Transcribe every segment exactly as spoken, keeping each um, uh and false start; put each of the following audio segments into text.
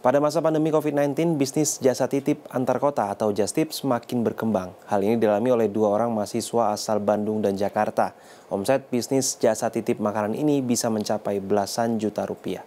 Pada masa pandemi covid sembilan belas, bisnis jasa titip antar kota atau Jastip semakin berkembang. Hal ini dialami oleh dua orang mahasiswa asal Bandung dan Jakarta. Omset bisnis jasa titip makanan ini bisa mencapai belasan juta rupiah.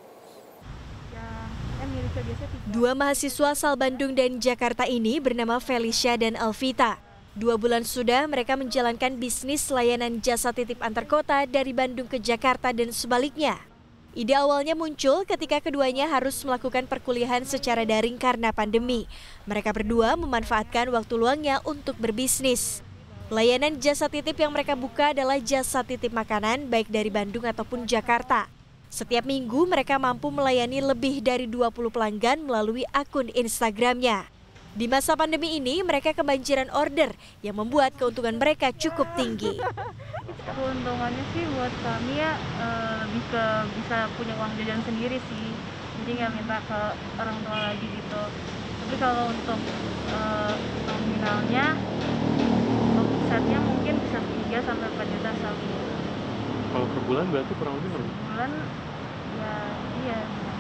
Dua mahasiswa asal Bandung dan Jakarta ini bernama Felicia dan Alvita. Dua bulan sudah mereka menjalankan bisnis layanan jasa titip antar kota dari Bandung ke Jakarta dan sebaliknya. Ide awalnya muncul ketika keduanya harus melakukan perkuliahan secara daring karena pandemi. Mereka berdua memanfaatkan waktu luangnya untuk berbisnis. Layanan jasa titip yang mereka buka adalah jasa titip makanan baik dari Bandung ataupun Jakarta. Setiap minggu mereka mampu melayani lebih dari dua puluh pelanggan melalui akun Instagramnya. Di masa pandemi ini mereka kebanjiran order yang membuat keuntungan mereka cukup tinggi. Keuntungannya sih buat kami ya e, lebih ke bisa punya uang jajan sendiri sih, jadi nggak minta ke orang tua lagi gitu. Tapi kalau untuk e, nominalnya, untuk setnya mungkin bisa tiga sampai empat juta sekali. Kalau per bulan berarti kurang lebih berapa? Bulan ya iya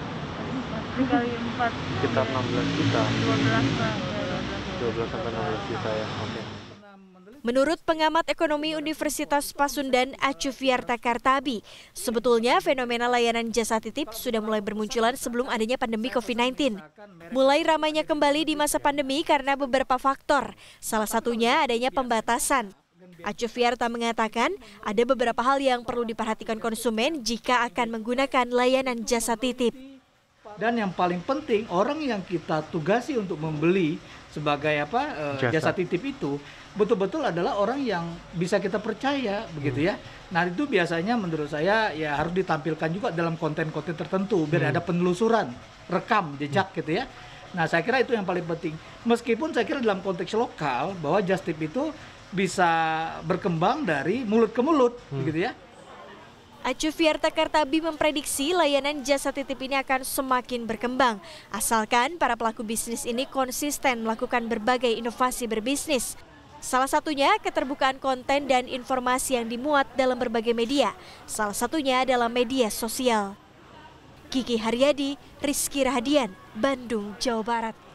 kali empat sekitar enam belas juta. dua belas lah, dua belas sampai enam belas juta ya. Oke. Okay. Menurut pengamat ekonomi Universitas Pasundan Acuviarta Kartabi, sebetulnya fenomena layanan jasa titip sudah mulai bermunculan sebelum adanya pandemi covid sembilan belas. Mulai ramainya kembali di masa pandemi karena beberapa faktor, salah satunya adanya pembatasan. Acuviarta mengatakan ada beberapa hal yang perlu diperhatikan konsumen jika akan menggunakan layanan jasa titip. Dan yang paling penting, orang yang kita tugasi untuk membeli sebagai apa jasa, jasa titip itu betul-betul adalah orang yang bisa kita percaya, begitu ya. Nah itu biasanya menurut saya ya harus ditampilkan juga dalam konten-konten tertentu biar hmm. ada penelusuran, rekam, jejak hmm. gitu ya. Nah saya kira itu yang paling penting. Meskipun saya kira dalam konteks lokal bahwa Jastip itu bisa berkembang dari mulut ke mulut, hmm. begitu ya. Acuviarta Kartabi memprediksi layanan jasa titip ini akan semakin berkembang, asalkan para pelaku bisnis ini konsisten melakukan berbagai inovasi berbisnis. Salah satunya keterbukaan konten dan informasi yang dimuat dalam berbagai media, salah satunya adalah media sosial. Kiki Haryadi, Rizky Rahadian, Bandung, Jawa Barat.